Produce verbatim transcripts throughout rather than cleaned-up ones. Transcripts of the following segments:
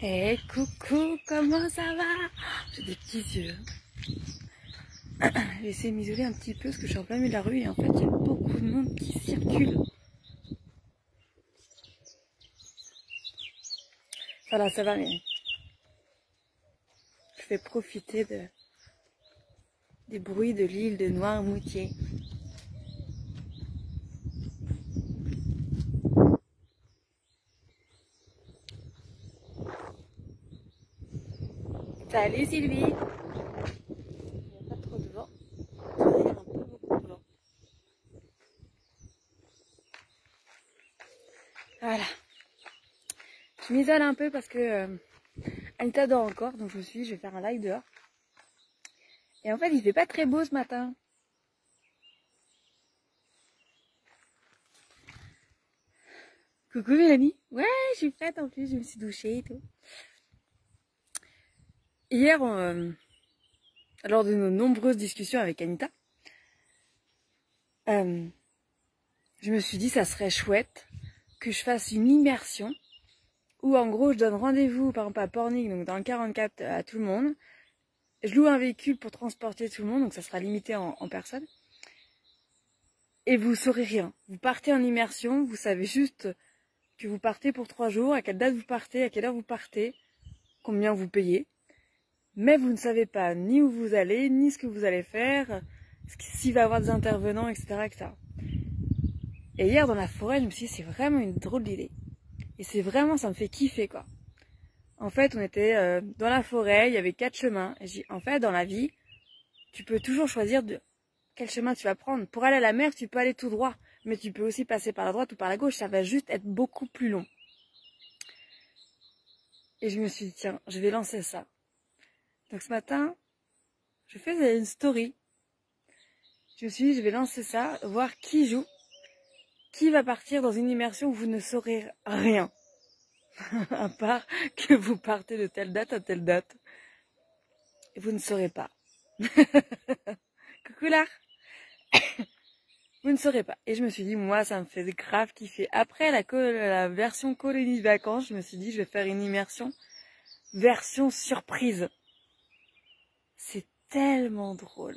Hey, coucou, comment ça va? J'ai des petits yeux. Je vais essayer de m'isoler un petit peu parce que je suis en plein milieu de la rue et en fait il y a beaucoup de monde qui circule. Voilà, ça va, mais je vais profiter de... des bruits de l'île de Noirmoutier. Salut Sylvie! Il n'y a pas trop de vent. Il y a un peu beaucoup de vent. Voilà. Je m'isole un peu parce que euh, Anita dort encore, donc je me suis dit je vais faire un live dehors. Et en fait il fait pas très beau ce matin. Coucou Mélanie. Ouais, je suis prête en plus, je me suis douchée et tout. Hier, on, euh, lors de nos nombreuses discussions avec Anita, euh, je me suis dit ça serait chouette que je fasse une immersion où en gros je donne rendez-vous par exemple à Pornic, donc dans le quarante-quatre à tout le monde. Je loue un véhicule pour transporter tout le monde, donc ça sera limité en, en personnes. Et vous saurez rien. Vous partez en immersion, vous savez juste que vous partez pour trois jours, à quelle date vous partez, à quelle heure vous partez, combien vous payez. Mais vous ne savez pas ni où vous allez, ni ce que vous allez faire, s'il va y avoir des intervenants, et cetera, et cetera. Et hier, dans la forêt, je me suis dit, c'est vraiment une drôle d'idée. Et c'est vraiment, ça me fait kiffer, quoi. En fait, on était euh, dans la forêt, il y avait quatre chemins. Et j'ai dit, en fait, dans la vie, tu peux toujours choisir de quel chemin tu vas prendre. Pour aller à la mer, tu peux aller tout droit. Mais tu peux aussi passer par la droite ou par la gauche. Ça va juste être beaucoup plus long. Et je me suis dit, tiens, je vais lancer ça. Donc ce matin, je fais une story. Je me suis dit, je vais lancer ça, voir qui joue, qui va partir dans une immersion où vous ne saurez rien. À part que vous partez de telle date à telle date. Et vous ne saurez pas. Coucou là. Vous ne saurez pas. Et je me suis dit, moi, ça me fait grave kiffer. Après la, la version colonie de vacances, je me suis dit, je vais faire une immersion version surprise. C'est tellement drôle.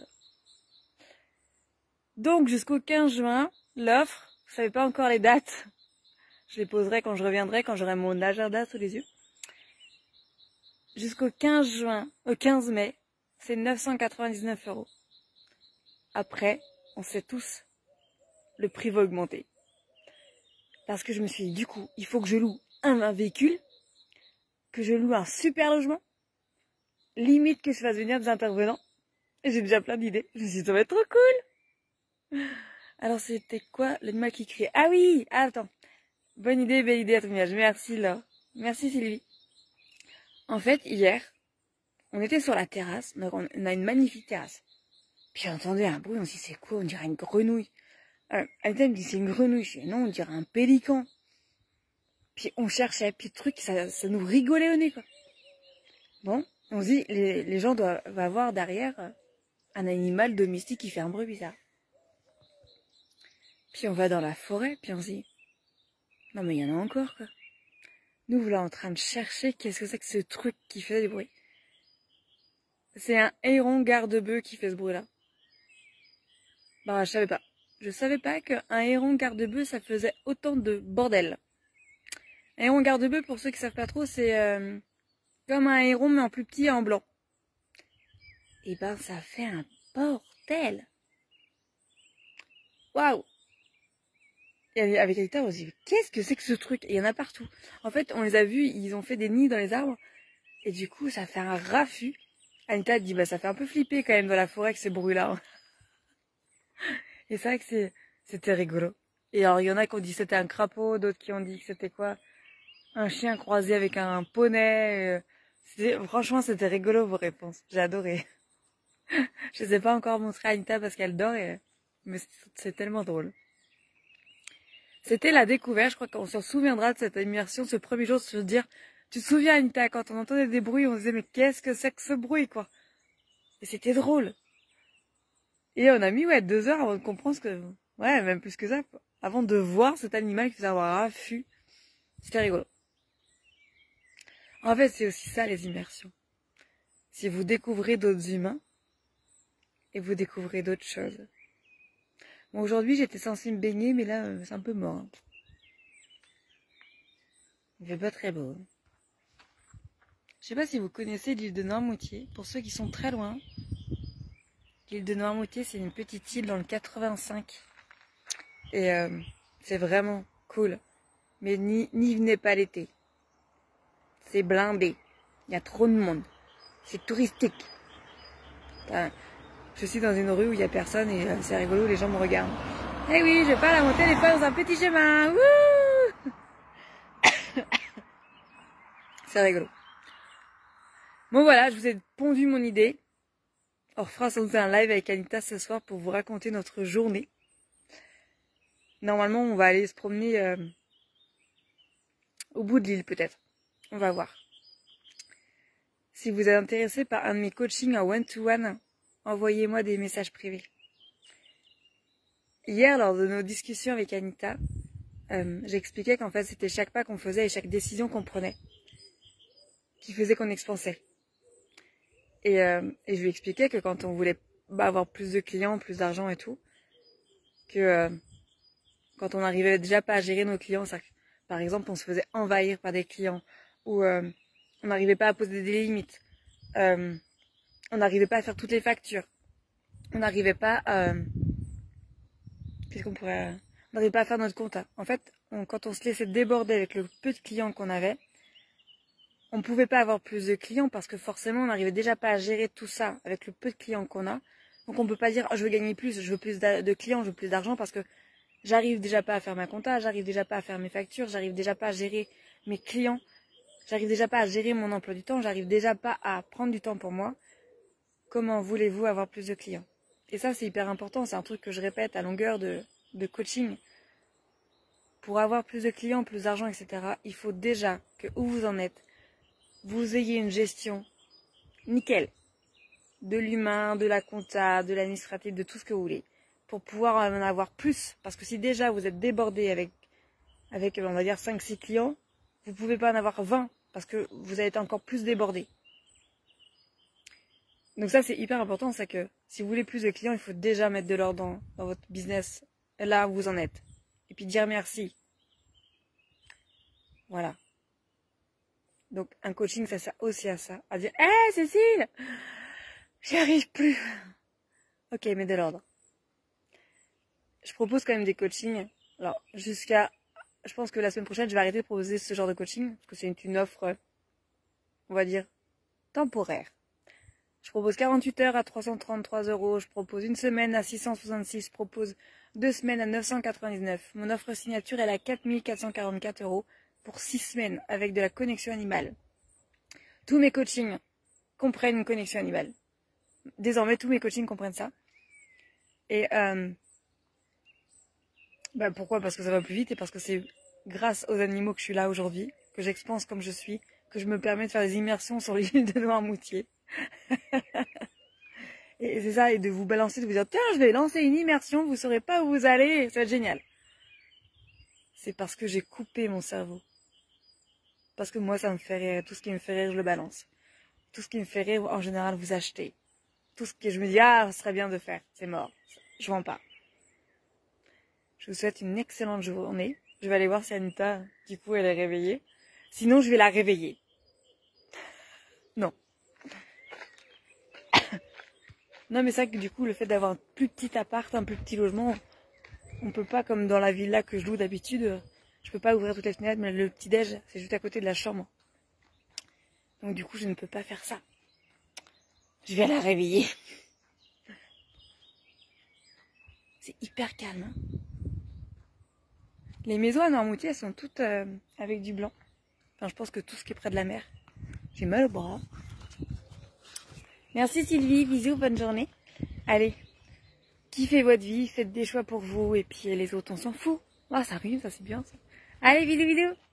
Donc, jusqu'au quinze juin, l'offre, vous savez pas encore les dates. Je les poserai quand je reviendrai, quand j'aurai mon agenda sous les yeux. Jusqu'au quinze juin, au quinze mai, c'est neuf cent quatre-vingt-dix-neuf euros. Après, on sait tous, le prix va augmenter. Parce que je me suis dit, du coup, il faut que je loue un, un véhicule, que je loue un super logement, limite que je fasse venir des intervenants. Et j'ai déjà plein d'idées. Je me suis dit, ça va être trop cool. Alors, c'était quoi l'animal qui criait? Ah oui, ah, attends. Bonne idée, belle idée à ton image. Merci, Laure. Merci, Sylvie. En fait, hier, on était sur la terrasse. Donc, on a une magnifique terrasse. Puis, j'ai entendu un bruit. On s'est dit, c'est quoi? On dirait une grenouille. Euh, Anita me dit, c'est une grenouille. Je dis, non, on dirait un pélican. Puis, on cherchait. Puis, le truc, ça, ça nous rigolait au nez, quoi. Bon, on se dit, les, les gens doivent avoir derrière un animal domestique qui fait un bruit bizarre. Puis, on va dans la forêt. Puis, on se dit, non, mais il y en a encore, quoi. Nous, voilà en train de chercher qu'est-ce que c'est que ce truc qui fait du bruit. C'est un héron garde-bœuf qui fait ce bruit-là. Bah, je savais pas. Je savais pas qu'un héron garde-bœuf, ça faisait autant de bordel. Un héron garde-bœuf, pour ceux qui savent pas trop, c'est euh, comme un héron, mais en plus petit et en blanc. Et ben, ça fait un bordel. Waouh! Et avec Anita, on se dit, qu'est-ce que c'est que ce truc? Et il y en a partout. En fait, on les a vus, ils ont fait des nids dans les arbres. Et du coup, ça fait un raffut. Anita dit, bah, ça fait un peu flipper quand même dans la forêt avec ces bruits-là. Et c'est vrai que c'était rigolo. Et alors, il y en a qui ont dit que c'était un crapaud, d'autres qui ont dit que c'était quoi? Un chien croisé avec un poney. Franchement, c'était rigolo vos réponses. J'ai adoré. Je les ai pas encore montré à Anita parce qu'elle dort, et... mais c'est tellement drôle. C'était la découverte, je crois qu'on se souviendra de cette immersion, ce premier jour, de se dire, tu te souviens Anita, quand on entendait des bruits, on se disait, mais qu'est-ce que c'est que ce bruit, quoi? Et c'était drôle. Et on a mis, ouais, deux heures avant de comprendre ce que, ouais, même plus que ça, quoi. Avant de voir cet animal qui faisait un raffut. C'était rigolo. En fait, c'est aussi ça les immersions. Si vous découvrez d'autres humains et vous découvrez d'autres choses. Bon, aujourd'hui, j'étais censée me baigner, mais là, c'est un peu mort. Il fait pas très beau. Je sais pas si vous connaissez l'île de Noirmoutier. Pour ceux qui sont très loin, l'île de Noirmoutier, c'est une petite île dans le quatre-vingt-cinq. Et euh, c'est vraiment cool. Mais n'y venez pas l'été. C'est blindé. Il y a trop de monde. C'est touristique. Enfin, je suis dans une rue où il n'y a personne et euh, c'est rigolo, les gens me regardent. Eh oui, je parle à mon téléphone dans un petit chemin. Wouh. C'est rigolo. Bon voilà, je vous ai pondu mon idée. On refera sans doute un live avec Anita ce soir pour vous raconter notre journée. Normalement, on va aller se promener euh, au bout de l'île peut-être. On va voir. Si vous êtes intéressé par un de mes coachings en one-to-one, envoyez-moi des messages privés. Hier, lors de nos discussions avec Anita, euh, j'expliquais qu'en fait, c'était chaque pas qu'on faisait et chaque décision qu'on prenait qui faisait qu'on expansait. Et, euh, et je lui expliquais que quand on voulait bah, avoir plus de clients, plus d'argent et tout, que euh, quand on n'arrivait déjà pas à gérer nos clients, ça, par exemple, on se faisait envahir par des clients, ou euh, on n'arrivait pas à poser des limites, euh, on n'arrivait pas à faire toutes les factures, on n'arrivait pas à... Euh, qu'est-ce qu'on pourrait... On n'arrivait pas à faire notre compta. En fait, on, quand on se laissait déborder avec le peu de clients qu'on avait, on ne pouvait pas avoir plus de clients parce que forcément, on n'arrivait déjà pas à gérer tout ça avec le peu de clients qu'on a. Donc on ne peut pas dire oh, « je veux gagner plus, je veux plus de clients, je veux plus d'argent » parce que j'arrive déjà pas à faire ma compta, j'arrive déjà pas à faire mes factures, j'arrive déjà pas à gérer mes clients, j'arrive déjà pas à gérer mon emploi du temps, j'arrive déjà pas à prendre du temps pour moi. Comment voulez-vous avoir plus de clients? Et ça, c'est hyper important, c'est un truc que je répète à longueur de, de coaching. Pour avoir plus de clients, plus d'argent, et cetera, il faut déjà que où vous en êtes, vous ayez une gestion nickel de l'humain, de la compta, de l'administratif, de tout ce que vous voulez, pour pouvoir en avoir plus. Parce que si déjà vous êtes débordé avec, avec on va dire, cinq six clients, vous ne pouvez pas en avoir vingt, parce que vous allez être encore plus débordé. Donc ça, c'est hyper important, c'est que si vous voulez plus de clients, il faut déjà mettre de l'ordre dans, dans votre business, là où vous en êtes. Et puis dire merci. Voilà. Donc un coaching, ça sert aussi à ça. À dire « Hé hey, Cécile, j'y arrive plus !» Ok, mets de l'ordre. Je propose quand même des coachings. Alors, jusqu'à... Je pense que la semaine prochaine, je vais arrêter de proposer ce genre de coaching. Parce que c'est une, une offre, on va dire, temporaire. Je propose quarante-huit heures à trois cent trente-trois euros. Je propose une semaine à six cent soixante-six. Je propose deux semaines à neuf cent quatre-vingt-dix-neuf. Mon offre signature, elle est à quatre mille quatre cent quarante-quatre euros pour six semaines avec de la connexion animale. Tous mes coachings comprennent une connexion animale. Désormais, tous mes coachings comprennent ça. Et euh, bah pourquoi? Parce que ça va plus vite et parce que c'est grâce aux animaux que je suis là aujourd'hui, que j'expanse comme je suis, que je me permets de faire des immersions sur l'île de Noirmoutier. Et c'est ça, et de vous balancer, de vous dire, tiens, je vais lancer une immersion, vous saurez pas où vous allez, ça va être génial. C'est parce que j'ai coupé mon cerveau. Parce que moi, ça me fait rire, tout ce qui me fait rire, je le balance. Tout ce qui me fait rire, en général, vous achetez. Tout ce que je me dis, ah, ce serait bien de faire, c'est mort, je vends pas. Je vous souhaite une excellente journée. Je vais aller voir si Anita, du coup, elle est réveillée. Sinon, je vais la réveiller. Non. Non, mais c'est vrai que du coup, le fait d'avoir un plus petit appart, un plus petit logement, on peut pas, comme dans la villa que je loue d'habitude, je peux pas ouvrir toutes les fenêtres, mais le petit-déj, c'est juste à côté de la chambre. Donc du coup, je ne peux pas faire ça. Je vais la réveiller. C'est hyper calme. Hein. Les maisons à Noirmoutier, elles sont toutes euh, avec du blanc. Enfin, je pense que tout ce qui est près de la mer. J'ai mal au bras. Merci Sylvie, bisous, bonne journée. Allez, kiffez votre vie, faites des choix pour vous et puis les autres, on s'en fout. Ah, ça arrive, ça c'est bien ça. Allez, bisous, bisous.